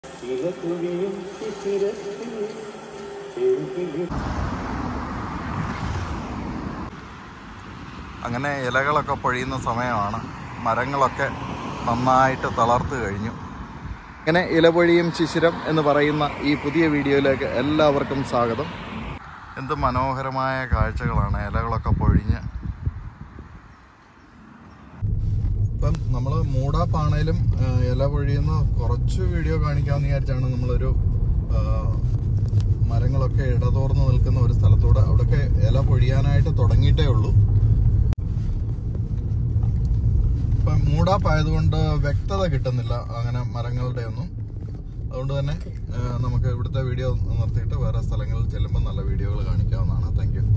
അങ്ങനെ ഇലകളൊക്കെ പൊഴിയുന്ന സമയമാണ്. മരങ്ങളൊക്കെ നന്നായിട്ട് തളർത്ത് കഴിഞ്ഞു. അങ്ങനെ ഇലപൊഴിയും ശിശിരം എന്ന് പറയുന്ന ഈ പുതിയ വീഡിയോയിലേക്ക് എല്ലാവർക്കും സ്വാഗതം. എന്ത് മനോഹരമായ കാഴ്ചകളാണ് ഇലകളൊക്കെ പൊഴിഞ്ഞ്. ഇപ്പം നമ്മൾ മൂടാപ്പാണേലും ഇല പൊഴിയുന്ന കുറച്ച് വീഡിയോ കാണിക്കാമെന്ന് വിചാരിച്ചാണ് നമ്മളൊരു മരങ്ങളൊക്കെ ഇടതോർന്ന് നിൽക്കുന്ന ഒരു സ്ഥലത്തൂടെ. അവിടെയൊക്കെ ഇല പൊഴിയാനായിട്ട് തുടങ്ങിയിട്ടേ ഉള്ളൂ. ഇപ്പം മൂടാപ്പായതുകൊണ്ട് വ്യക്തത കിട്ടുന്നില്ല അങ്ങനെ മരങ്ങളുടെ ഒന്നും. അതുകൊണ്ട് തന്നെ നമുക്ക് ഇവിടുത്തെ വീഡിയോ നിർത്തിയിട്ട് വേറെ സ്ഥലങ്ങളിൽ ചെല്ലുമ്പോൾ നല്ല വീഡിയോകൾ കാണിക്കാവുന്നതാണ്. Thank you.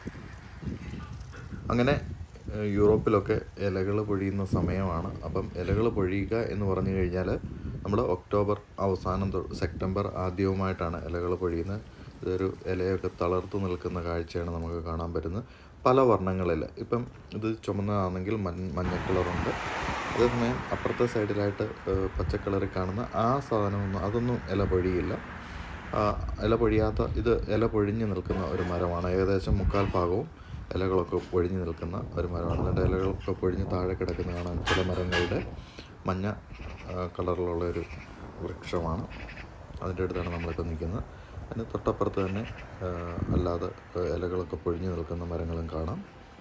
അങ്ങനെ യൂറോപ്പിലൊക്കെ ഇലകൾ പൊഴിയുന്ന സമയമാണ്. അപ്പം ഇലകൾ പൊഴിയുക എന്ന് പറഞ്ഞു കഴിഞ്ഞാൽ നമ്മൾ ഒക്ടോബർ അവസാനം സെപ്റ്റംബർ ആദ്യവുമായിട്ടാണ് ഇലകൾ പൊഴിയുന്നത്. ഇതൊരു ഇലയൊക്കെ തളർത്ത് നിൽക്കുന്ന കാഴ്ചയാണ് നമുക്ക് കാണാൻ പറ്റുന്നത്. പല വർണ്ണങ്ങളിൽ ഇപ്പം ഇത് ചുമന്നതാണെങ്കിൽ മഞ്ഞ കളറുണ്ട്. അതേസമയം അപ്പുറത്തെ സൈഡിലായിട്ട് പച്ചക്കളറിൽ കാണുന്ന ആ സാധനമൊന്നും അതൊന്നും ഇല പൊഴിയില്ല. ഇല പൊഴിയാത്ത ഇത് ഇല പൊഴിഞ്ഞ് നിൽക്കുന്ന ഒരു മരമാണ്. ഏകദേശം 3/4 ഭാഗവും ഇലകളൊക്കെ പൊഴിഞ്ഞ് നിൽക്കുന്ന ഒരു മരമാണ്. അതിൻ്റെ ഇലകളൊക്കെ പൊഴിഞ്ഞ് താഴെ കിടക്കുന്ന കാണാൻ ചില മരങ്ങളുടെ മഞ്ഞ കളറിലുള്ള ഒരു വൃക്ഷമാണ്. അതിൻ്റെ അടുത്താണ് നമ്മളിപ്പോൾ നിൽക്കുന്നത്. അതിന് തൊട്ടപ്പുറത്ത് തന്നെ അല്ലാതെ ഇലകളൊക്കെ പൊഴിഞ്ഞ് നിൽക്കുന്ന മരങ്ങളും കാണാം.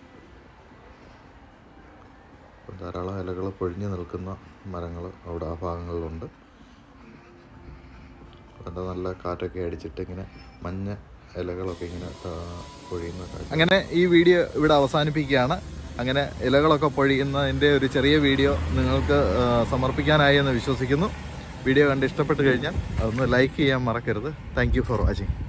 ധാരാളം ഇലകൾ പൊഴിഞ്ഞ് നിൽക്കുന്ന മരങ്ങൾ അവിടെ ആ ഭാഗങ്ങളിലുണ്ട്. അതിൻ്റെ നല്ല കാറ്റൊക്കെ അടിച്ചിട്ട് ഇങ്ങനെ മഞ്ഞ ഇലകളൊക്കെ ഇങ്ങനെ പൊഴിയുന്ന. അങ്ങനെ ഈ വീഡിയോ ഇവിടെ അവസാനിപ്പിക്കുകയാണ്. അങ്ങനെ ഇലകളൊക്കെ പൊഴിയുന്നതിൻ്റെ ഒരു ചെറിയ വീഡിയോ നിങ്ങൾക്ക് സമർപ്പിക്കാനായി എന്ന് വിശ്വസിക്കുന്നു. വീഡിയോ കണ്ട് ഇഷ്ടപ്പെട്ട് കഴിഞ്ഞാൽ അതൊന്ന് ലൈക്ക് ചെയ്യാൻ മറക്കരുത്. Thank you for watching.